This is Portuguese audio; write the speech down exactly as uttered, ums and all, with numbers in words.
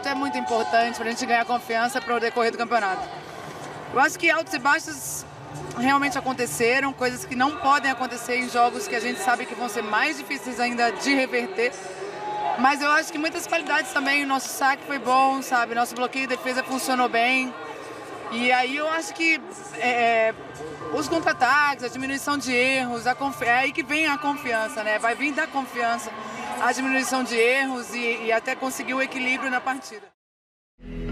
momento é muito importante para a gente ganhar confiança para o decorrer do campeonato. Eu acho que altos e baixos realmente aconteceram, coisas que não podem acontecer em jogos que a gente sabe que vão ser mais difíceis ainda de reverter. Mas eu acho que muitas qualidades também, o nosso saque foi bom, sabe? Nosso bloqueio de defesa funcionou bem. E aí eu acho que é, os contra-ataques, a diminuição de erros, a confi... é aí que vem a confiança, né? Vai vir da confiança a diminuição de erros e, e até conseguir o equilíbrio na partida.